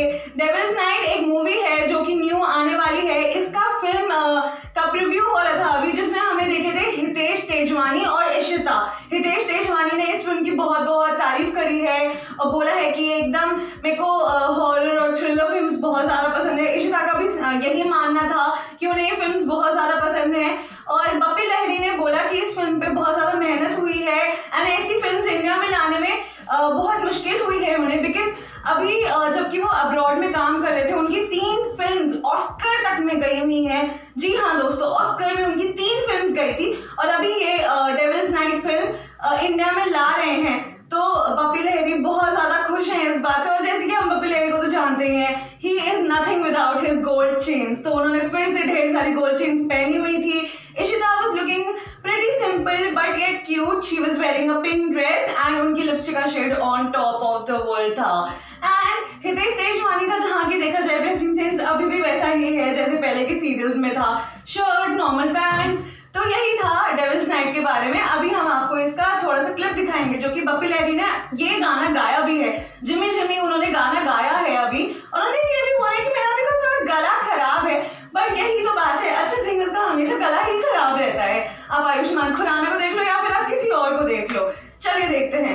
Devils night एक movie है जो कि न्यू आने वाली है। इसका फिल्म का प्रीव्यू हो रहा था अभी, जिसमें हमें देखे थे हितेश तेजवानी और ईशिता। हितेश तेजवानी ने इस फिल्म की बहुत बहुत तारीफ करी है और बोला है कि एकदम मेरे को हॉरर और थ्रिलर फिल्म्स बहुत ज्यादा पसंद है। ईशिता का भी यही मानना था कि उन्हें ये फिल्म्स बहुत ज्यादा पसंद है। और बप्पी लहरी ने बोला कि इस फिल्म पे बहुत ज्यादा मेहनत हुई है एंड ऐसी फिल्म्स इंडिया में लाने में बहुत मुश्किल हुई है उन्हें, बिकॉज अभी जबकि वो अब्रॉड में काम कर रहे थे उनकी 3 फिल्म्स ऑस्कर तक में गई हुई हैं। जी हाँ दोस्तों, ऑस्कर में उनकी 3 फिल्म्स गई थी और अभी ये डेविल्स नाइट फिल्म इंडिया में ला रहे हैं। तो बप्पी लहरी बहुत ज्यादा खुश हैं इस बात से। और जैसे कि हम बप्पी लहरी को तो जानते ही हैं, he is nothing without his gold chains. तो उन्होंने फिर से ढेर सारी गोल्ड चेन्स पहनी हुई थी। Ishita was looking pretty simple but yet cute. She was wearing a pink dress and उनकी लिपस्टिक का shade on top of the world था। एंड हितेश तेजवानी का जहाँ की देखा जाए ड्रेसिंग सेंस अभी भी वैसा ही है जैसे पहले के सीरियल्स में था, शर्ट, नॉर्मल पैंट्स। तो यही था डेविल्स नाइट के बारे में। अभी हम आपको इसका थोड़ा सा क्लिप दिखाएंगे जो कि बप्पी लहरी ने ये गाना गाया भी है। जिमी जिमी उन्होंने गाना गाया है अभी। उन्होंने ये भी बोला कि मेरा भी थोड़ा गला खराब है, बट यही तो बात है, अच्छे सिंगर्स का हमेशा गला ही खराब रहता है। आप आयुष्मान खुराना को देख लो या फिर आप किसी और को देख लो। चलिए देखते हैं।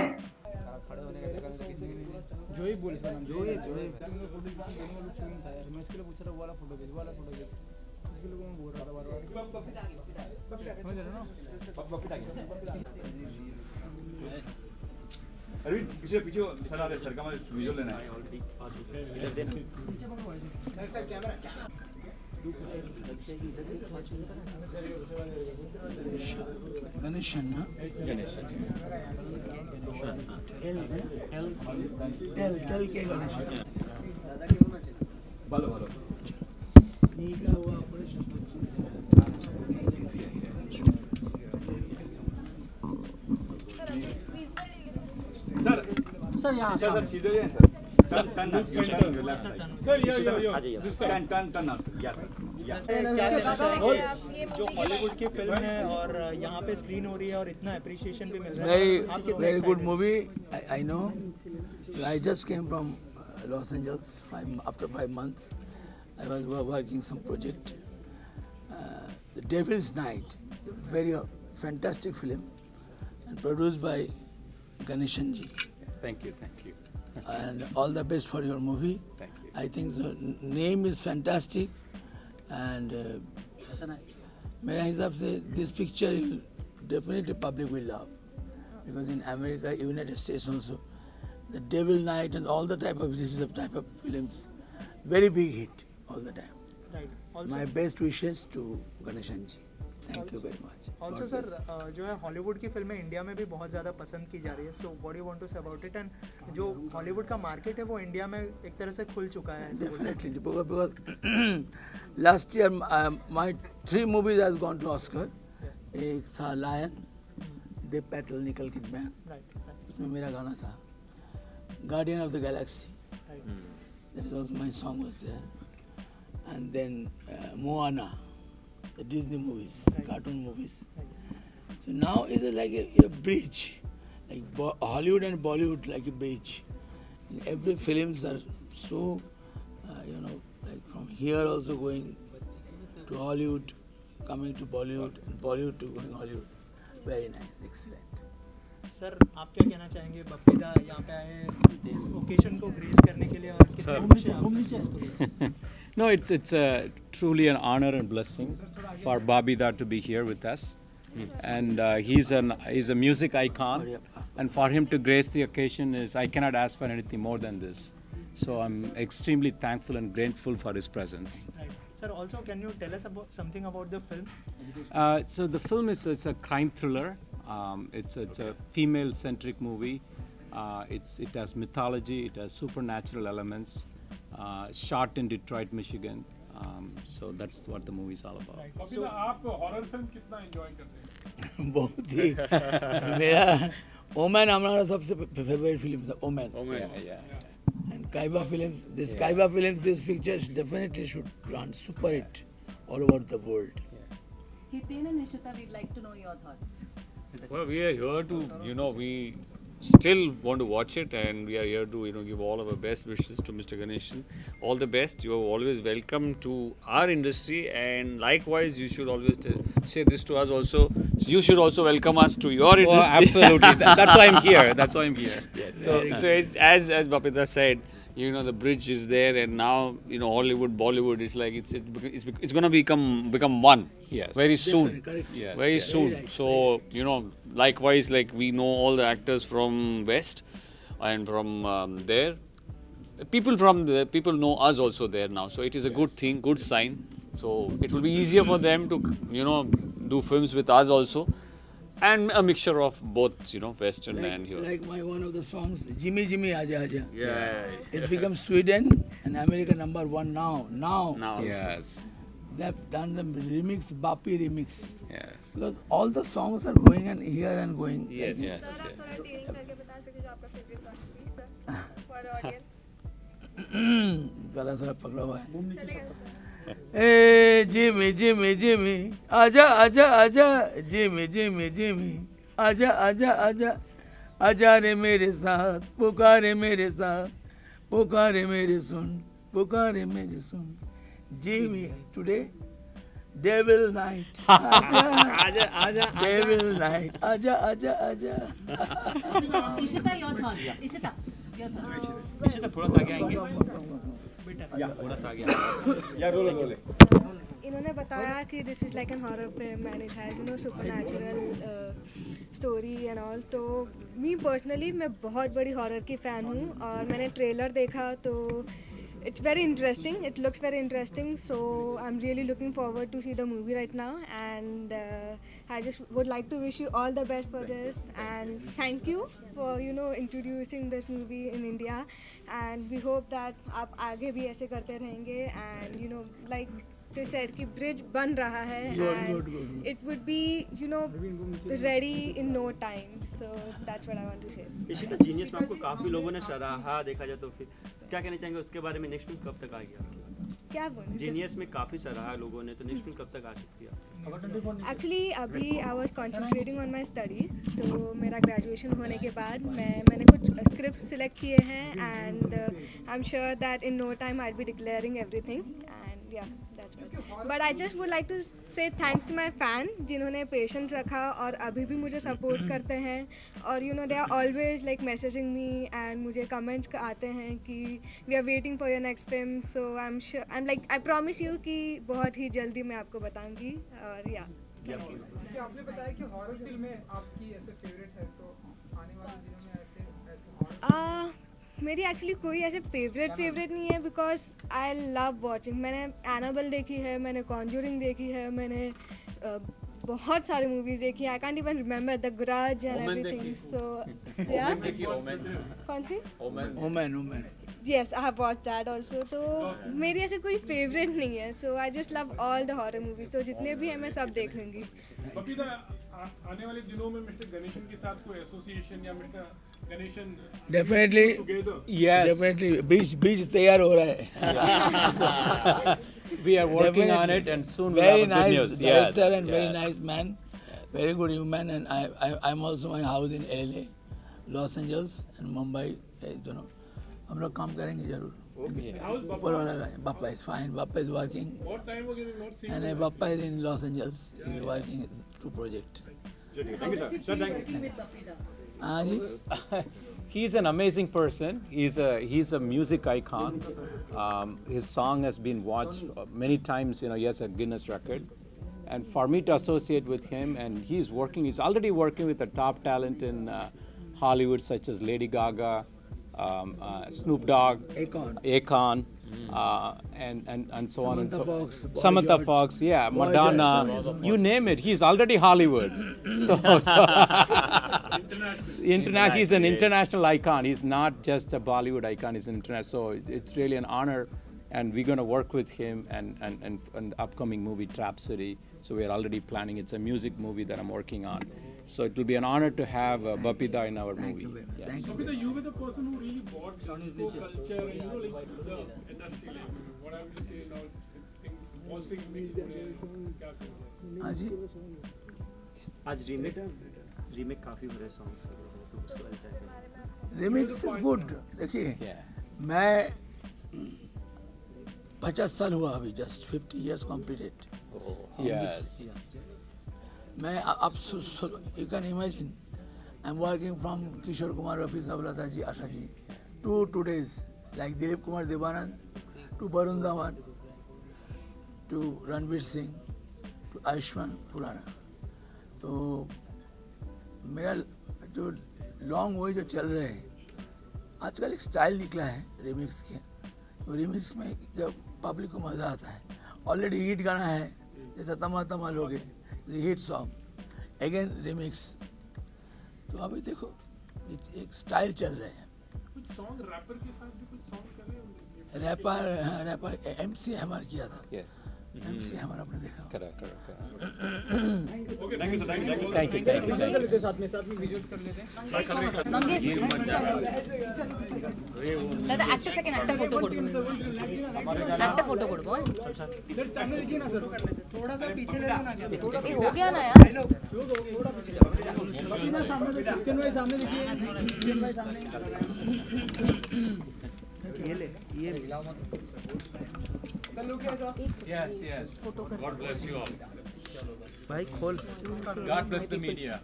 जो ही बोल जो ये फोटो मैं इसके लिए पूछ रहा हूँ, वाला फोटो भेज, वाला फोटो भेज। इसके लिए मैं बोल रहा था बार-बार समझ रहे हो ना? अरे पीछे पीछे सर आ रहे, सर का मुझे वीडियो लेना है। सर कैमरा गणेशन ना टेल के गणेशन बोलो बोलो नहीं का हुआ ऑपरेशन सर सर यहाँ सर सीधे जाएं सर सर टर्न जो हॉलीवुड की फिल्म है और यहाँ पे स्क्रीन हो रही है और इतना अप्रिसिएशन भी मिल रहा है। Very good movie. I know I just came from Los Angeles after 5 months. I was working some project. The Devil's Night, a very fantastic film and produced by Ganeshan ji. Thank you, thank you. And all the best for your movie. Thank you. I think the name is fantastic and मेरे हिसाब से this picture definitely public will love, because in America, United States also, the Devil Night and all the this is a type of films, very big hit all the time. Right. Also, My best wishes to Ganeshan ji. Thank you very much. Also sir, जो है Hollywood की फिल्में India में भी बहुत ज़्यादा पसंद की जा रही है। So what do you want to say about it? And जो हॉलीवुड का मार्केट है वो इंडिया में एक तरह से खुल चुका है। Definitely, because last year my 3 movies has gone to Oscar. एक था Lion, Dev Patel, Nicole Kidman. Right. उसमें मेरा गाना था Guardian of the Galaxy. That is also my song was there. And then Moana, the Disney movies, cartoon movies. So now is like a bridge, like Hollywood and Bollywood, like a bridge. And every films are so, like from here also going to Hollywood, coming to Bollywood, and Bollywood to going Hollywood. Very nice, excellent. Sir आप क्या कहना चाहेंगे? बप्पी दा यहाँ पे आए इस occasion को ग्रेस करने के लिए और कितना खुश हैं आप? No, it's truly an honor and blessing for Bappi da to be here with us, and he's a music icon, and for him to grace the occasion I cannot ask for anything more than this. So I'm extremely thankful and grateful for his presence. Right. Sir, also can you tell us about something about the film? So the film it's a crime thriller. It's a female-centric movie. It has mythology. It has supernatural elements. Shot in Detroit, Michigan. So that's what the movie is all about. Right. So, आप horror film कितना enjoy करते हैं? बहुत ही मेरा Omen हमारा सबसे favourite film था Omen. Yeah. And Kaiba films, Kaiba films, these pictures definitely should run super hit all over the world. Hitesh and Ishita, we'd like to know your thoughts. Well, we are here to, we still want to watch it, and we are here to give all of our best wishes to Mr. Ganeshan. All the best. You are always welcome to our industry, and likewise you should always say this to us also. You should also welcome us to your industry. Absolutely. That's why I'm here. That's why I'm here. Yes. So it's, as Bappi said, the bridge is there, and now Hollywood, Bollywood is like it's gonna become one. Yes. Very soon. Yes. Very soon. So likewise, like we know all the actors from West and from there. People know us also there now. So it is a good thing, good sign. So it will be easier for them to do films with us also. And a mixture of both, Western and here. Like one of the songs, Jimmy Jimmy Aja Aja. Yeah. It's become Sweden and America #1 now. Now. Yes. They've done the remix, Bappi remix. Yes. Because all the songs are going and here and going. Yes. Yes. Sir आप थोड़ा tell करके बता सकते हो जो आपका favourite song है please sir for audience गला थोड़ा पकड़ा हुआ है. चलेगा सर ए जिमी जिमी जिमी आजा आजा आजा जिमी जिमी जिमी आजा आजा आजा आजा रे मेरे साथ पुकारे मेरे साथ पुकारे मेरे सुन पुकारे मेरे सुन जिमी टुडे डेविल नाइट आजा आजा आजा डेविल नाइट आजा आजा आजा. Ishita your turn Ishita your turn Ishita थोड़ा सा आगे आएंगे थोड़ा सा आगे या रोले इन्होंने बताया कि this is like an horror film and it has supernatural story and all. तो मी पर्सनली मैं बहुत बड़ी हॉरर की फ़ैन हूँ और मैंने ट्रेलर देखा तो it's very interesting. It looks very interesting. So I'm really looking forward to see the movie right now. And I just would like to wish you all the best for this. And thank you for introducing this movie in India. And we hope that आप आगे भी ऐसे करते रहेंगे. And like they said कि bridge बन रहा है. And it would be ready in no time. So that's what I want to say. Ishita genius में आपको काफी लोगों ने सराहा देखा जाए तो फिर क्या कहना चाहेंगे उसके बारे में. नेक्स्ट फिल्म कब तक आएगी? क्या बोलूं? जीनियस में काफी सराहा लोगों ने, तो नेक्स्ट फिल्म कब तक आ सकती है? एक्चुअली अभी I was concentrating on my studies. तो मेरा ग्रेजुएशन होने के बाद मैंने कुछ स्क्रिप्ट सिलेक्ट किए हैं and I am sure that in no time I be declaring everything and yeah that's it. But I just would like to say thanks to my fan जिन्होंने पेशेंस रखा और अभी भी मुझे सपोर्ट करते हैं. और they are always like messaging me and मुझे कमेंट्स आते हैं कि we are waiting for your next film. So I am sure I am like I promise you कि बहुत ही जल्दी मैं आपको बताऊंगी. और या आपने बताया कि हॉरर फिल्में आपकी ऐसे फेवरेट है, तो आने वाले दिनों में ऐसे मेरी एक्चुअली कोई ऐसे फेवरेट नहीं है बिकॉज आई लव वॉचिंग. मैंने एनाबेल देखी है, मैंने कॉन्जूरिंग देखी है, मैंने बहुत सारी मूवीज देखी. I can't even remember the Grudge and everything. So yeah कौन सी ओमन Yes, I have watched that also. तो मेरी ऐसे कोई फेवरेट नहीं है. So I just love all the horror movies. तो जितने भी हैं मैं सब देख लूँगी. बप्पी दा आने वाले दिनों में मिस्टर गणेशन के साथ कोई एसोसिएशन या mister Ganesan definitely Yes. Definitely बीच तैयार हो रहा है. We are working on it, and soon we'll very have a good nice news. director Yes. and very nice man, very good human. And I'm also my house in LA, Los Angeles and Mumbai. हम लोग काम करेंगे जरूर. ऊपर वाला Bappa is fine. Bappa is working. What time हो गया not seeing? And Bappa is in Los Angeles. He is working two project. Thank you, sir. Sir, thank you. हाँ जी. He's an amazing person. He's a music icon. His song has been watched many times. He has a Guinness record. And for me to associate with him, and he's already working with the top talent in Hollywood, such as Lady Gaga, Snoop Dogg, Akon, and so on and so forth. Samantha Fox, yeah, Madonna, you name it. He's already Hollywood. So he's an international icon. He's not just a Bollywood icon. He's an international. So it's really an honor, and we're going to work with him and the upcoming movie Trap City. So we're already planning. It's a music movie that I'm working on. So it will be an honor to have Bappi da in our movie. Yes. Bappi da, you were the person who really brought disco culture and like the industry, like what I would say now, things mostly mixed. हाँ जी. आज remake remake काफ़ी बड़े songs हैं, तो उसके बारे में क्या कहेंगे? Remix is good. देखिए मैं 50 साल हुआ अभी, जस्ट 50 years completed. मैं आप you can imagine I am working from Kishore Kumar, Rafi sahab, Lata ji, Asha ji, to today's like Dilip Kumar Dev Anand, to Varun Dhawan, to Ranveer Singh, to Ayushmann Khurrana. तो मेरा जो लॉन्ग वे जो चल रहे हैं, आजकल एक स्टाइल निकला है रिमिक्स के, तो रिमिक्स में जब पब्लिक को मज़ा आता है, ऑलरेडी हिट गाना है जैसा तमा तमा लोगे, हिट सॉन्ग अगेन रिमिक्स, तो अभी देखो एक स्टाइल चल रहे हैं। कुछ सॉन्ग रैपर के साथ भी कुछ सॉन्ग कर रहे हैं? रैपर MC हमारा किया था, MC हमारा आपने देखा। Okay, thank you sir, thank you. साथ में वीडियो कर लेते हैं। दादा actor second actor photo code, actor photo code बोल। सर सामने देखिए ना सर, थोड़ा सा पीछे ले लो ना, ये हो गया ना यार। थोड़ा पीछे सामने देखिए, ये ले, ये Yes. God bless you all. भाई खोल। God bless the media.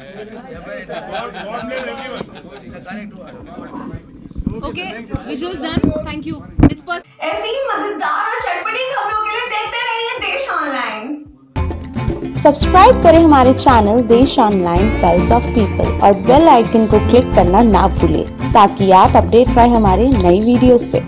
Okay visuals done, thank you. It's first ऐसी ही मजेदार और चटपटी खबरों के लिए देखते रहिए देश ऑनलाइन। सब्सक्राइब करें हमारे channel Desh online pulse of people और बेल आइकन को क्लिक करना ना भूलें, ताकि आप अपडेट रहे हमारे नई वीडियो से।